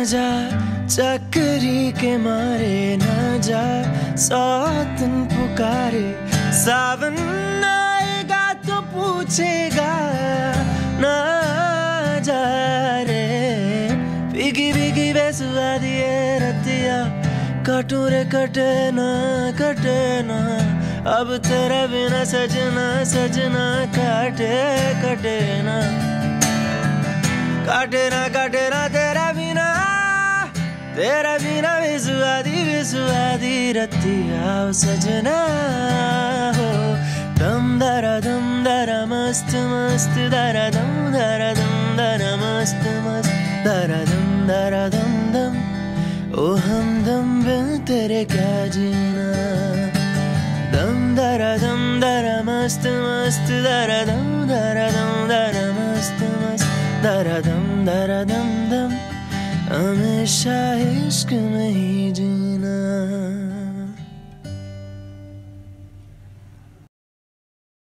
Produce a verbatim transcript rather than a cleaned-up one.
जा चक्करी के मारे, न जा सौतन पुकारे। सावन आएगा तो पूछेगा ना जा रे। भीगी भीगी बेसुआ दिए रतिया, कटू रे कटे ना कटे ना। अब तेरे बिना सजना सजना काटे कटे ना। काटे ना काटे ना तेरा बिना, तेरा बिना बेसुआदी बेसुआदी रतिया ओ सजना हो। दम दरा दम दरा मस्त मस्त दरा दम दरा दम दरा मस्त मस्त दरा दम दरा दम दम। ओ हमदम बिन तेरे क्या जीना। दम दरा दम दरा मस्त मस्त दरा दम दरा दम दरा मस्त मस्त दरा दम दरा दम दम। हमेशा इश्क में ही जी।